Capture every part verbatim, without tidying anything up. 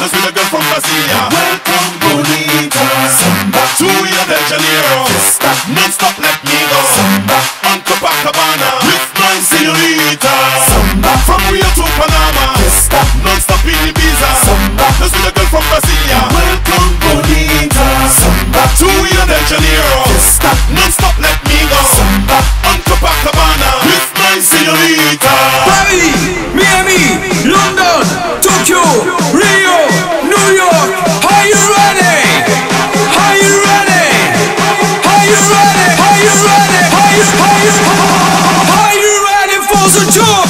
Just with a girl from Brasilia. Welcome, bonita. Samba to Rio de Janeiro. Fiesta, non-stop, let me go. Samba on Copacabana with my señorita. Samba from Rio to Panama. Fiesta, non-stop in Ibiza. Samba just with a girl from Brasilia. Welcome, bonita. Samba to Rio de Janeiro. Fiesta, non-stop, let me go. Samba on Copacabana with my señorita. Paris, Miami, London, Tokyo, Rio, New York. Are you ready? Are you ready? Are you ready? Are you ready? Are you are you are you ready for the tour?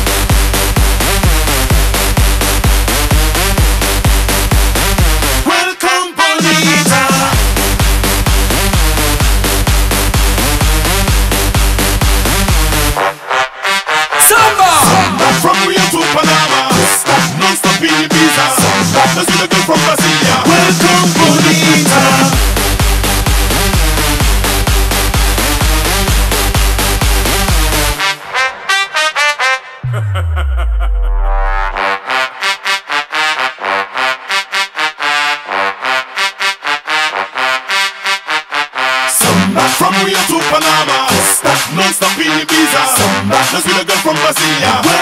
Welcome, bonita. Samba! Samba from Rio to Panama. Non-stop in Ibiza. Just with a girl from Brasilia. Welcome, bonita. Samba from Rio to Panama. Non-stop in Ibiza. Samba just with a girl from Brasilia.